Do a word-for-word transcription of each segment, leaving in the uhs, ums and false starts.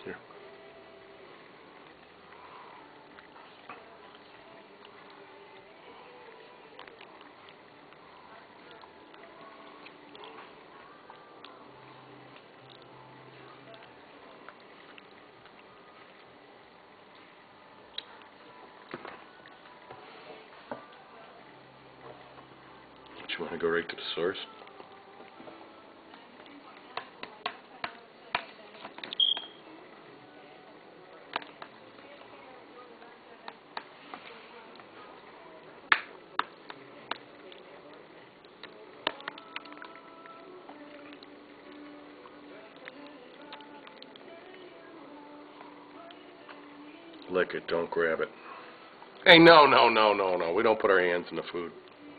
Here. You want to go right to the source? Lick it, don't grab it. Hey, no, no, no, no, no. We don't put our hands in the food.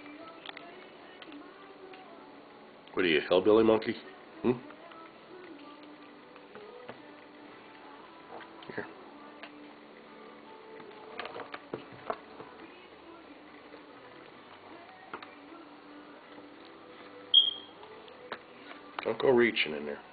What are you, hillbilly monkey? Hmm? Here. Don't go reaching in there.